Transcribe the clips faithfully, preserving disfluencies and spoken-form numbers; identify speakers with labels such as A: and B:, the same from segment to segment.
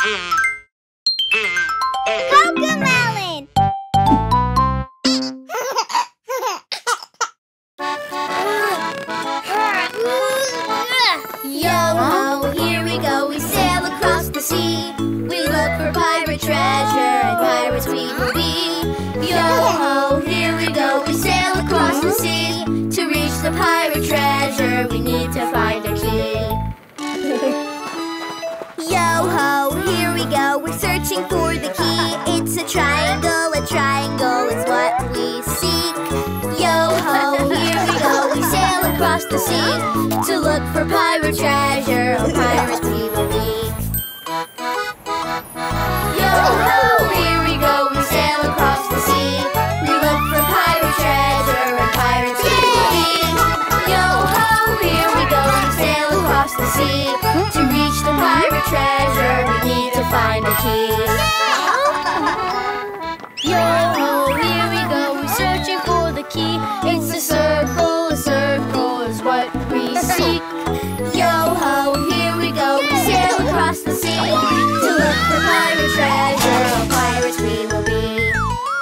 A: CoComelon!
B: Yo-ho, here we go, we sail across the sea. We look for pirate treasure, and pirates we will be. Yo-ho, here we go, we sail across the sea. To reach the pirate treasure, we need to find a key. Yo-ho, here we go, we're searching for the key. It's a triangle, a triangle is what we seek. Yo-ho, here we go, we sail across the sea. To look for pirate treasure, oh pirates we will be. Yo-ho, here we go, we sail across the sea. We look for pirate treasure, and pirates we will be. Yo-ho, here we go, we sail across the sea. To reach the pirate treasure, we need to find a key. Yo-ho, here we go, we're searching for the key. It's a circle, a circle is what we seek. Yo-ho, here we go, we sail across the sea. To look for pirate treasure, oh pirates we will be.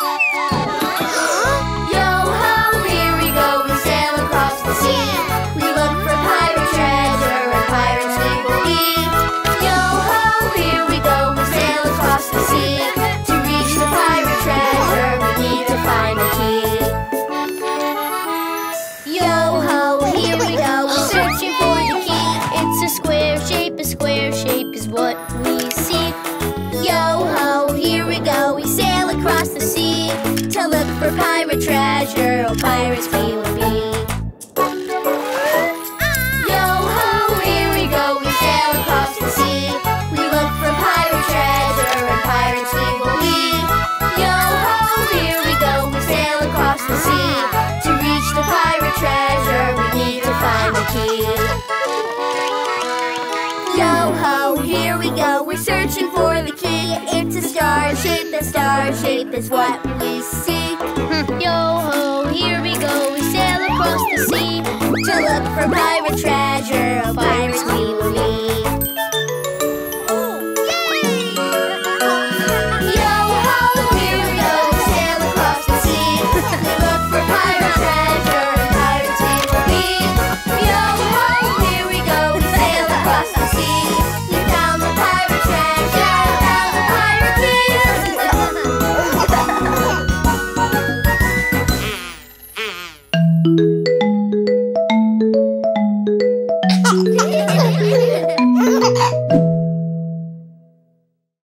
B: Yo-ho, here we go, we sail across the sea. We look for pirate treasure, and pirates we will be. Yo-ho, here we go, we sail across the sea. To reach the pirate treasure, we need to find a key. Yo-ho, here we go, we're searching for the key. It's a square shape, a square shape is what we seek. Yo-ho, here we go, we sail across the sea. To look for pirate treasure, oh pirates we will be. Yo-ho, here we go, we sail across the sea. We look for pirate treasure, and pirates we will be. Yo-ho, here we go, we sail across the sea. To reach the pirate treasure, we need to find the key. Yo-ho, here we go, we're searching for the key. It's a star shape, a star shape is what we seek. Yo-ho, here we go, we sail across the sea. To look for pirate treasure, oh pirates we will be.